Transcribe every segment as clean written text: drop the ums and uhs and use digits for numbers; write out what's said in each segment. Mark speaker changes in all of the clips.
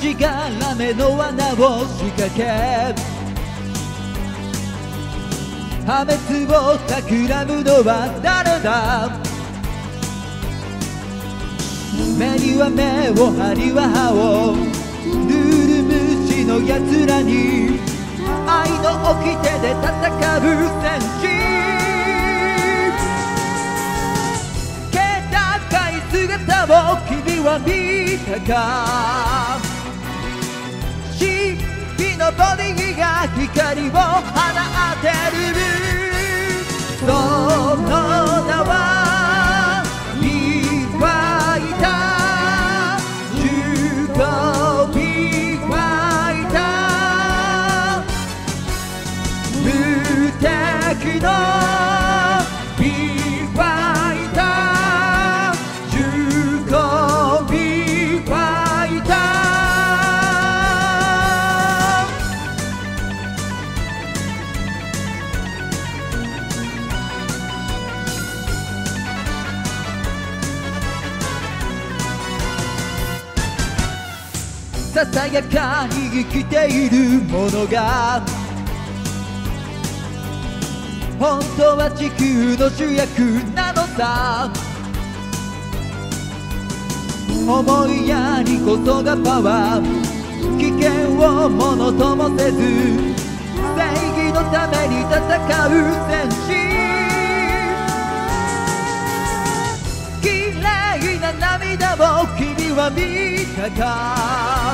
Speaker 1: しがらめの罠を仕掛け破滅を企むのは誰だ。目には目を針は歯をルール無視のやつらに愛の掟で戦う戦士。気高い姿を君は見たか。神秘のボディが光を放ってる。その名はビーファイター、重厚ビーファイター、無敵のビーファイター、重厚ビーファイター。ささやかに生きているものが本当は地球の主役なのさ。思いやりこそがパワー、危険をものともせず正義のために戦う戦士。綺麗な涙を君は見たか。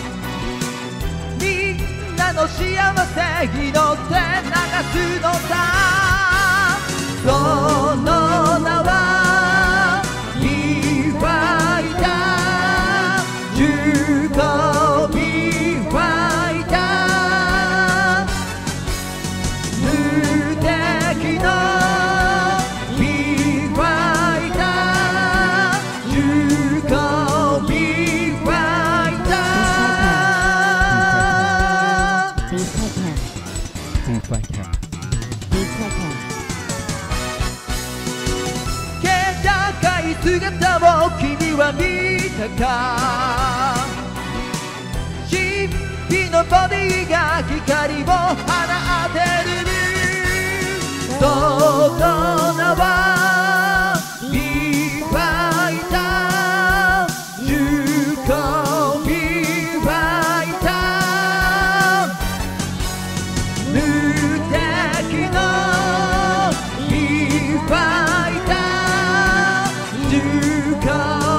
Speaker 1: みんなの幸せ祈って流すのさ。その名はビーファイター、重厚ビーファイター、無敵のビーファイター、重厚ビーファイター。気高い姿を君は見たか。神秘のボディが光を放ってる。その名はビーファイター、重厚ビーファイター、無敵のビーファイター、重厚